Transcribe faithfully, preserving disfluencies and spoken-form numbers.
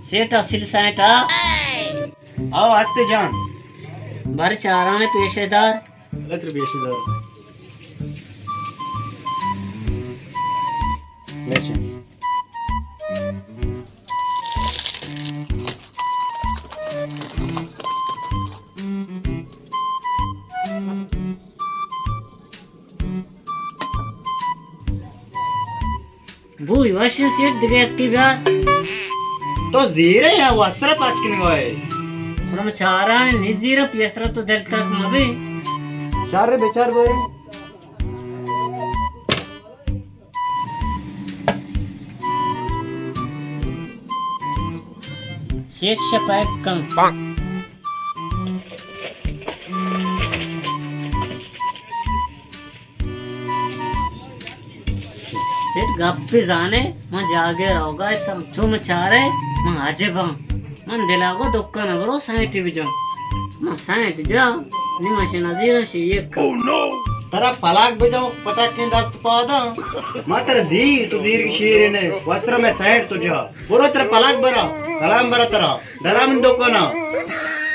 सेठ असिल साइटा आओ आस्ते जान बार चाराने पेशेदार लत्र पेशेदार ले चल वो वाशिंग सेट दिखे एक्टिव यार तो जीरे या वस्त्र पाचकिन गोय हम चारा नि जीरो पेसरा तो जल तक मबे चार रे बेचार बोय सेट शपाक कम सेठ गप्पे जाने मैं जागे रहोगा तम जो मैं चाह रहे मैं आजे बां मन दिलागो दुकान अगरो साइट भी जाऊं मैं साइट जाऊं नि मशीन जीरो से ये ओह नो तेरा पलाक बजाओ पटाक के दस्त पादा मात्र दी तो दीर की शीर ने वस्त्र में साइड तुझा पूरा तेरा पलाक बरा कलाम बरा तेरा दराम दुकान